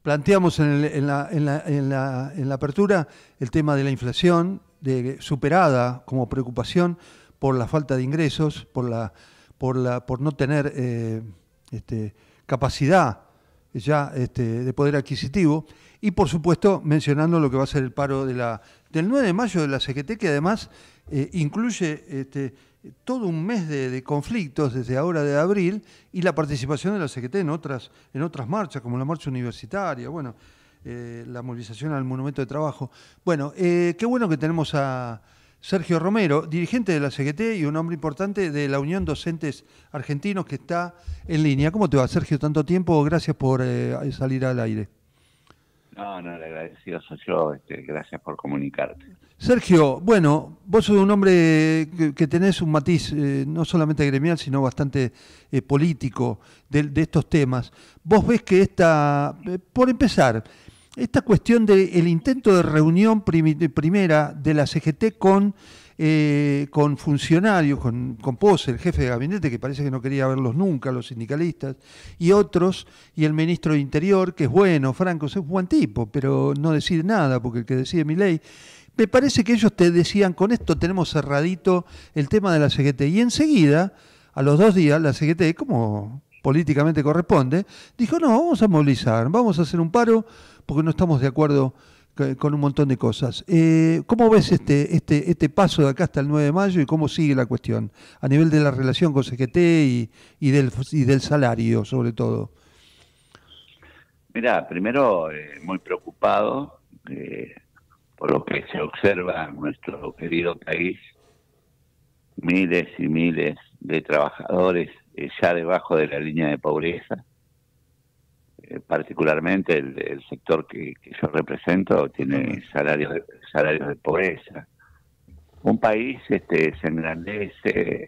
Planteamos en la apertura el tema de la inflación, superada como preocupación por la falta de ingresos, por no tener capacidad ya de poder adquisitivo, y por supuesto mencionando lo que va a ser el paro del 9 de mayo de la CGT, que además incluye todo un mes de conflictos desde ahora de abril, y la participación de la CGT en otras marchas, como la marcha universitaria, bueno, la movilización al Monumento de Trabajo. Bueno, qué bueno que tenemos a Sergio Romero, dirigente de la CGT y un hombre importante de la Unión Docentes Argentinos, que está en línea. ¿Cómo te va, Sergio? Tanto tiempo, gracias por salir al aire. No, el agradecido soy yo, gracias por comunicarte. Sergio, bueno, vos sos un hombre que tenés un matiz no solamente gremial, sino bastante político de estos temas. Vos ves que por empezar, esta cuestión del intento de reunión primera de la CGT con funcionarios, con Pose, el jefe de gabinete, que parece que no quería verlos nunca, los sindicalistas, y otros, y el ministro de Interior, que es bueno, Franco, es un buen tipo, pero no decide nada, porque el que decide Milei. Me parece que ellos te decían, con esto tenemos cerradito el tema de la CGT, y enseguida, a los 2 días, la CGT, como políticamente corresponde, dijo, no, vamos a movilizar, vamos a hacer un paro, porque no estamos de acuerdo con un montón de cosas. ¿Cómo ves este paso de acá hasta el 9 de mayo y cómo sigue la cuestión a nivel de la relación con CGT y del salario, sobre todo? Mira, primero muy preocupado por lo que se observa en nuestro querido país, miles y miles de trabajadores ya debajo de la línea de pobreza. Particularmente el sector que yo represento tiene salarios de pobreza. Un país se engrandece,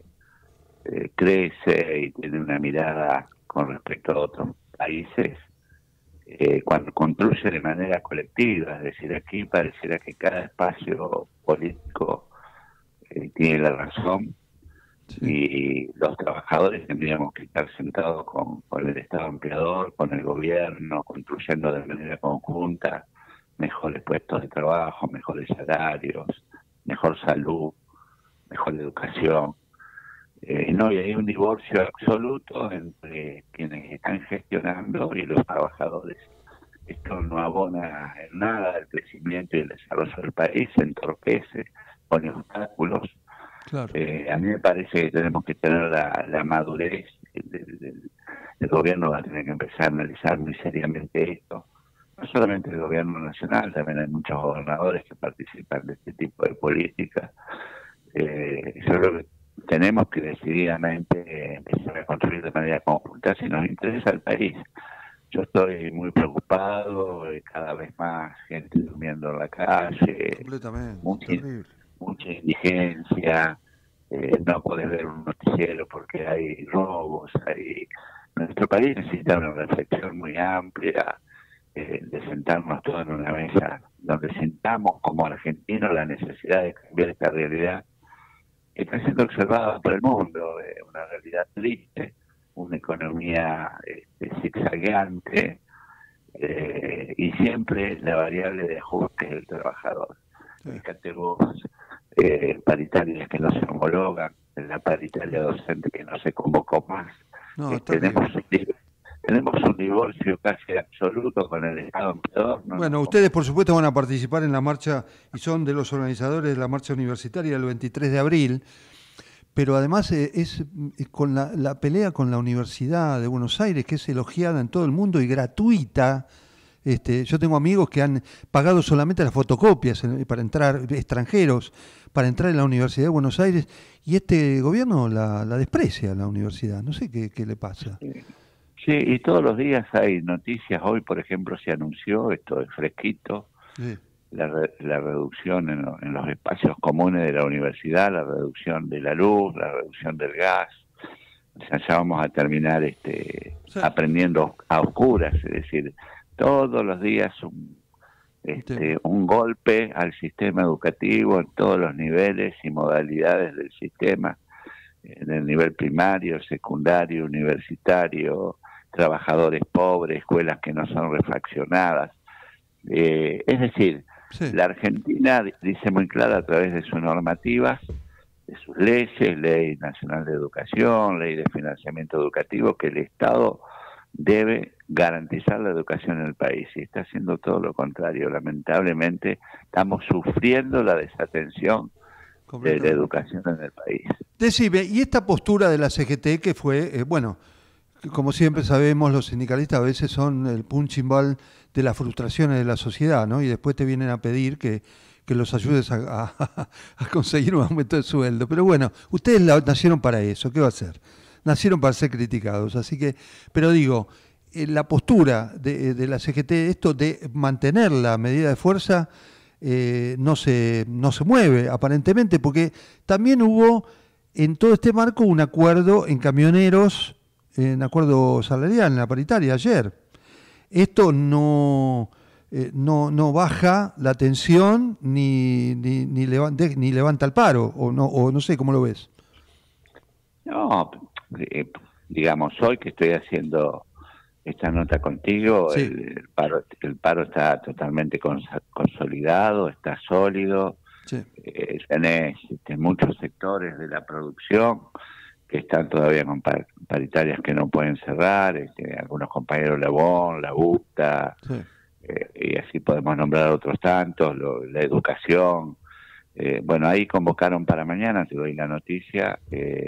crece y tiene una mirada con respecto a otros países cuando construye de manera colectiva. Es decir, aquí pareciera que cada espacio político tiene la razón. Sí. Y los trabajadores tendríamos que estar sentados con el Estado empleador, con el gobierno, construyendo de manera conjunta mejores puestos de trabajo, mejores salarios, mejor salud, mejor educación. No, y hay un divorcio absoluto entre quienes están gestionando y los trabajadores. Esto no abona en nada el crecimiento y el desarrollo del país, se entorpece, pone obstáculos. Claro. A mí me parece que tenemos que tener la madurez el gobierno va a tener que empezar a analizar muy seriamente esto. No solamente el gobierno nacional, también hay muchos gobernadores que participan de este tipo de políticas. Yo creo que tenemos que decididamente empezar a construir de manera conjunta si nos interesa el país. Yo estoy muy preocupado, cada vez más gente durmiendo en la calle, completamente, mucha indigencia, no podés ver un noticiero porque hay robos, nuestro país necesita una reflexión muy amplia, de sentarnos todos en una mesa donde sintamos como argentinos la necesidad de cambiar esta realidad que está siendo observada por el mundo, una realidad triste, una economía zigzagueante, y siempre la variable de ajuste es el trabajador. Fíjate vos, paritarias que no se homologan, la paritaria docente que no se convocó más. Tenemos un divorcio casi absoluto con el Estado empleador. Bueno, ustedes por supuesto van a participar en la marcha y son de los organizadores de la marcha universitaria del 23 de abril, pero además es con la pelea con la Universidad de Buenos Aires, que es elogiada en todo el mundo y gratuita. Yo tengo amigos que han pagado solamente las fotocopias para entrar, extranjeros, para entrar en la Universidad de Buenos Aires, y este gobierno la desprecia, la universidad. No sé qué le pasa. Sí, y todos los días hay noticias. Hoy, por ejemplo, se anunció, esto es fresquito, sí, la reducción en los espacios comunes de la universidad, la reducción de la luz, la reducción del gas. O sea, ya vamos a terminar sí, aprendiendo a oscuras, es decir, todos los días un golpe al sistema educativo en todos los niveles y modalidades del sistema, en el nivel primario, secundario, universitario, trabajadores pobres, escuelas que no son refaccionadas. Es decir, Sí. la Argentina dice muy clara a través de sus normativas, de sus leyes, Ley Nacional de Educación, Ley de Financiamiento Educativo, que el Estado debe garantizar la educación en el país, y está haciendo todo lo contrario. Lamentablemente estamos sufriendo la desatención de la educación en el país. Decime, y esta postura de la CGT que fue, bueno, que como siempre sabemos, los sindicalistas a veces son el punching ball de las frustraciones de la sociedad, ¿no? Y después te vienen a pedir que los ayudes a conseguir un aumento de sueldo. Pero bueno, ustedes nacieron para eso, ¿qué va a hacer? Nacieron para ser criticados, así que, pero digo, la postura de la CGT, esto de mantener la medida de fuerza, no se mueve aparentemente, porque también hubo en todo este marco un acuerdo en camioneros, en acuerdo salarial, en la paritaria ayer. Esto no baja la tensión ni levanta el paro, o no sé cómo lo ves. No, digamos, hoy que estoy haciendo esta nota contigo, Sí. el paro está totalmente consolidado, está sólido. Sí. Tenés muchos sectores de la producción que están todavía con paritarias que no pueden cerrar, algunos compañeros la BON, la UTA, Sí. y así podemos nombrar otros tantos, la educación. Bueno, ahí convocaron para mañana, te doy la noticia,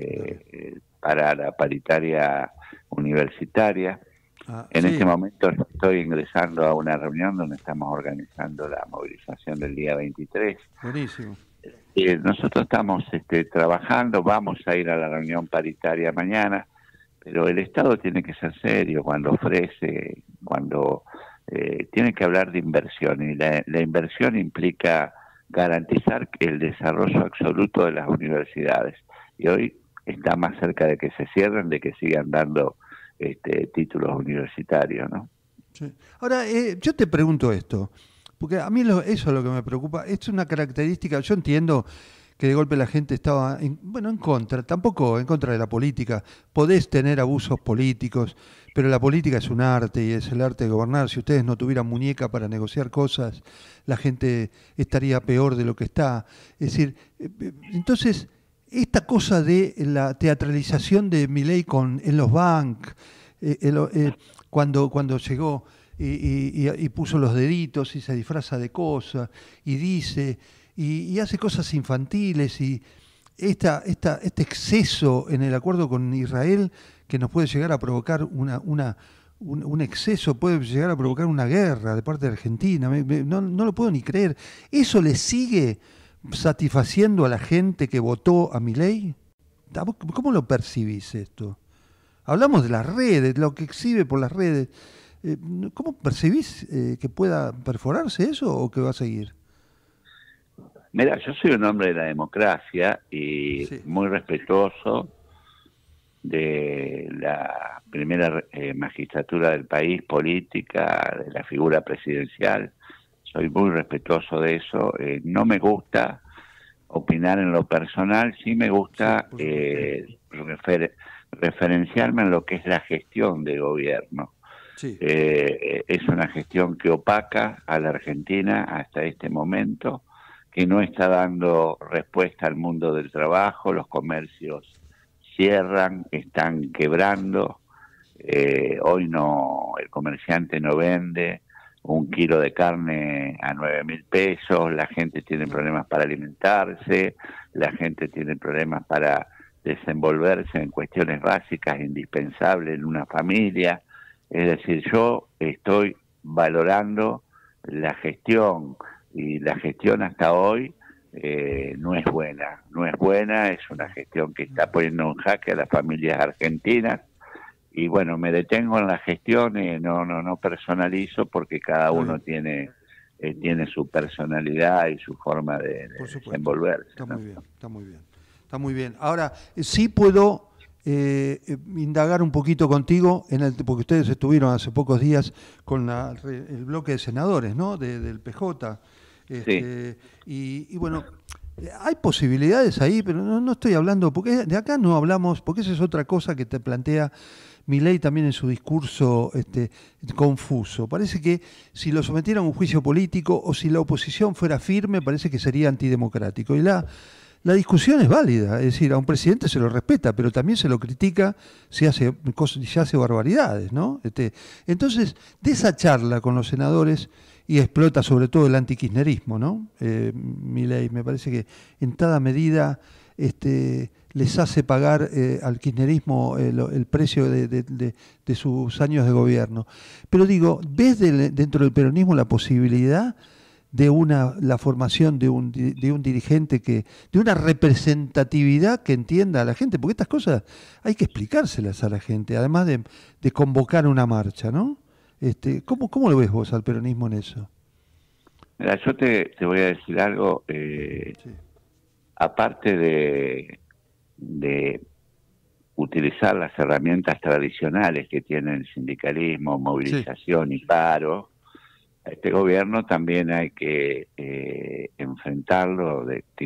para la paritaria universitaria. En Sí. este momento estoy ingresando a una reunión donde estamos organizando la movilización del día 23. Buenísimo. Nosotros estamos trabajando, vamos a ir a la reunión paritaria mañana, pero el Estado tiene que ser serio cuando ofrece, cuando tiene que hablar de inversión, y la inversión implica garantizar el desarrollo absoluto de las universidades. Y hoy está más cerca de que se cierren, de que sigan dando títulos universitarios, ¿no? Sí. Ahora, yo te pregunto esto, porque a mí eso es lo que me preocupa. Es una característica, yo entiendo que de golpe la gente estaba, en contra, tampoco en contra de la política. Podés tener abusos políticos, pero la política es un arte y es el arte de gobernar. Si ustedes no tuvieran muñeca para negociar cosas, la gente estaría peor de lo que está. Es decir, entonces, esta cosa de la teatralización de Milei en los banks, cuando llegó y puso los deditos y se disfraza de cosas y dice y hace cosas infantiles, y este exceso en el acuerdo con Israel que nos puede llegar a provocar un exceso, puede llegar a provocar una guerra de parte de Argentina. No lo puedo ni creer. ¿Eso le sigue satisfaciendo a la gente que votó a Milei? ¿Cómo lo percibís esto? Hablamos de las redes, lo que exhibe por las redes. ¿Cómo percibís que pueda perforarse eso o que va a seguir? Mira, yo soy un hombre de la democracia y Sí. muy respetuoso de la primera magistratura del país, política, de la figura presidencial. Soy muy respetuoso de eso. No me gusta opinar en lo personal, sí me gusta referenciarme en lo que es la gestión de gobierno. Sí. Es una gestión que opaca a la Argentina hasta este momento, que no está dando respuesta al mundo del trabajo, los comercios cierran, están quebrando. Hoy el comerciante no vende un kilo de carne a 9.000 pesos, la gente tiene problemas para alimentarse, la gente tiene problemas para desenvolverse en cuestiones básicas, indispensables en una familia. Es decir, yo estoy valorando la gestión, y la gestión hasta hoy no es buena, es una gestión que está poniendo en jaque a las familias argentinas. Y bueno, me detengo en la gestión, no personalizo, porque cada uno tiene su personalidad y su forma de desenvolverse. Está ¿no? muy bien, está muy bien. Está muy bien. Ahora, sí puedo indagar un poquito contigo, porque ustedes estuvieron hace pocos días con el bloque de senadores, ¿no? Del PJ. Sí. Y bueno, hay posibilidades ahí, pero no estoy hablando, porque de acá no hablamos, porque esa es otra cosa que te plantea Milei también en su discurso confuso. Parece que si lo sometieran a un juicio político o si la oposición fuera firme, parece que sería antidemocrático. Y la discusión es válida, es decir, a un presidente se lo respeta, pero también se lo critica si hace cosas, si hace barbaridades, ¿no? Entonces, de esa charla con los senadores, y explota sobre todo el antikirchnerismo, ¿no? Milei, me parece que en toda medida les hace pagar al kirchnerismo el precio de sus años de gobierno. Pero digo, ¿ves dentro del peronismo la posibilidad de la formación de un dirigente de una representatividad que entienda a la gente? Porque estas cosas hay que explicárselas a la gente, además de convocar una marcha, ¿no? ¿Cómo lo ves vos al peronismo en eso? Mira, yo te voy a decir algo, Sí. aparte de utilizar las herramientas tradicionales que tiene el sindicalismo, movilización y paro, a este gobierno también hay que enfrentarlo,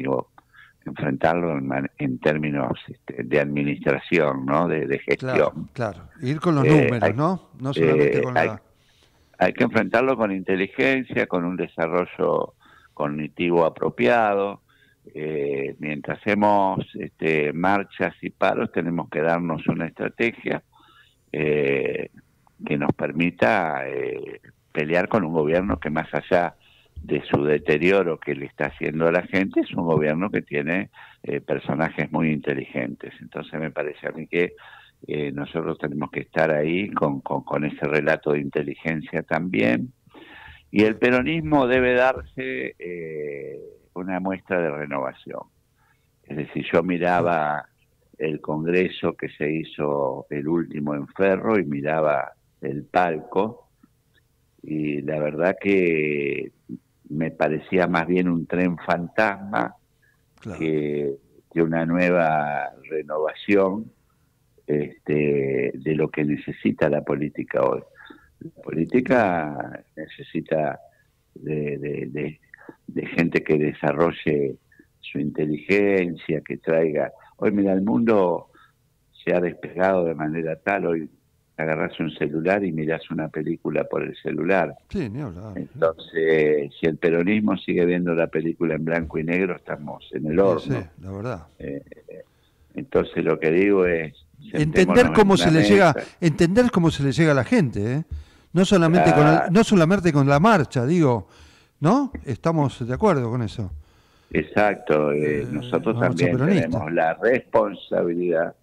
en términos de administración, ¿no? De gestión. Claro. Ir con los números, ¿no? No solamente con hay que enfrentarlo con inteligencia, con un desarrollo cognitivo apropiado. Mientras hacemos marchas y paros, tenemos que darnos una estrategia que nos permita pelear con un gobierno que, más allá de su deterioro que le está haciendo a la gente, es un gobierno que tiene personajes muy inteligentes. Entonces me parece a mí que nosotros tenemos que estar ahí con ese relato de inteligencia también. Y el peronismo debe darse una muestra de renovación. Es decir, yo miraba el congreso que se hizo el último en Ferro y miraba el palco, y la verdad que me parecía más bien un tren fantasma que una nueva renovación de lo que necesita la política hoy. La política necesita de gente que desarrolle su inteligencia, que traiga... Hoy, mira, el mundo se ha despegado de manera tal, hoy agarrás un celular y mirás una película por el celular. Sí, ni hablar. Entonces, si el peronismo sigue viendo la película en blanco y negro, estamos en el horno. Sí, la verdad. Entonces, lo que digo es... entender cómo se le llega a la gente, ¿eh? No solamente no solamente con la marcha, digo, ¿no? Estamos de acuerdo con eso. Exacto, nosotros también tenemos la responsabilidad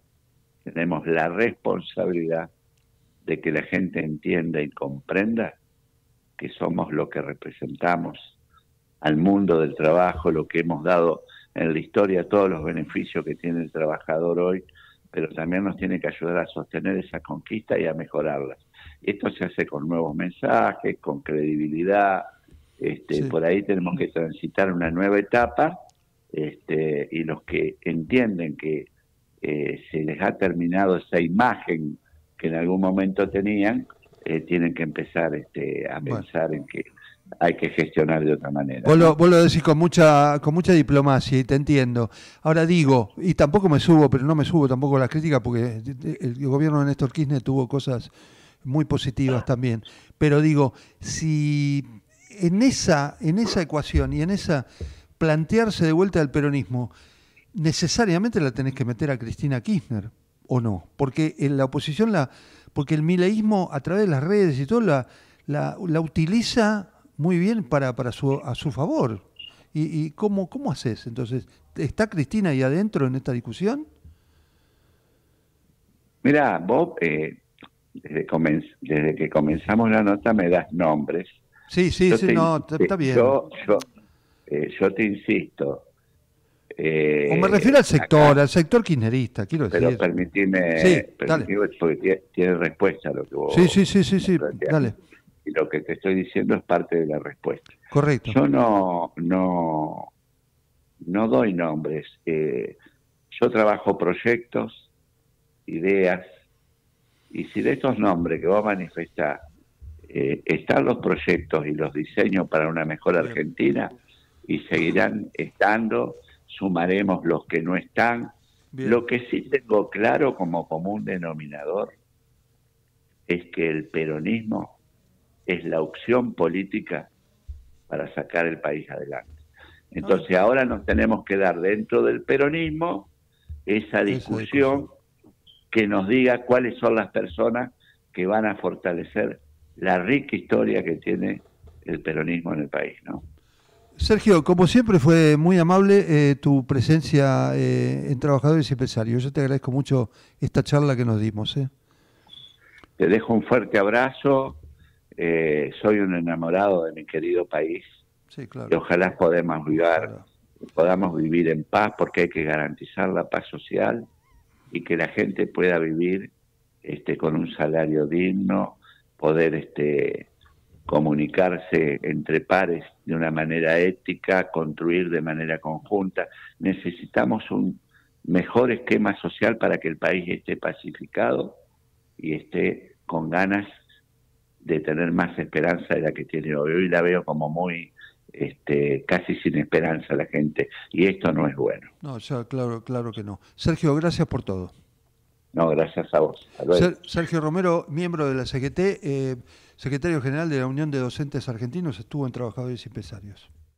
de que la gente entienda y comprenda que somos lo que representamos al mundo del trabajo, lo que hemos dado en la historia, todos los beneficios que tiene el trabajador hoy, pero también nos tiene que ayudar a sostener esa conquista y a mejorarlas. Esto se hace con nuevos mensajes, con credibilidad. Sí. Por ahí tenemos que transitar una nueva etapa, y los que entienden que se les ha terminado esa imagen que en algún momento tenían, tienen que empezar a pensar en que hay que gestionar de otra manera. Vos lo decís con mucha diplomacia, y te entiendo. Ahora digo, y tampoco me subo, pero no me subo tampoco a la crítica, porque el gobierno de Néstor Kirchner tuvo cosas muy positivas también. Pero digo, si en esa ecuación y en esa plantearse de vuelta del peronismo, necesariamente la tenés que meter a Cristina Kirchner, ¿o no? Porque en la oposición, porque el mileísmo a través de las redes y todo la utiliza muy bien a su favor. ¿Y cómo haces? Entonces, ¿está Cristina ahí adentro en esta discusión? Mirá, vos, desde que comenzamos la nota me das nombres. Sí, está bien. Yo te insisto. O me refiero al sector kirchnerista, quiero decir. Pero permitime porque tiene respuesta a lo que vos... Sí, dale. Y lo que te estoy diciendo es parte de la respuesta. Correcto. Yo no doy nombres. Yo trabajo proyectos, ideas, y si de estos nombres que vos manifestás están los proyectos y los diseños para una mejor Argentina, y seguirán estando, sumaremos los que no están. Bien. Lo que sí tengo claro como común denominador es que el peronismo es la opción política para sacar el país adelante. Entonces ahora nos tenemos que dar dentro del peronismo esa discusión que nos diga cuáles son las personas que van a fortalecer la rica historia que tiene el peronismo en el país, ¿no? Sergio, como siempre fue muy amable tu presencia en Trabajadores y Empresarios. Yo te agradezco mucho esta charla que nos dimos. Te dejo un fuerte abrazo. Soy un enamorado de mi querido país. Sí, claro. Y ojalá podamos vivir en paz, porque hay que garantizar la paz social y que la gente pueda vivir con un salario digno, poder comunicarse entre pares de una manera ética, construir de manera conjunta. Necesitamos un mejor esquema social para que el país esté pacificado y esté con ganas de tener más esperanza de la que tiene hoy. Hoy la veo como muy casi sin esperanza la gente, y esto no es bueno. No, ya claro que no. Sergio, gracias por todo. No, gracias a vos. Sergio Romero, miembro de la CGT, secretario general de la Unión de Docentes Argentinos, estuvo en Trabajadores y Empresarios.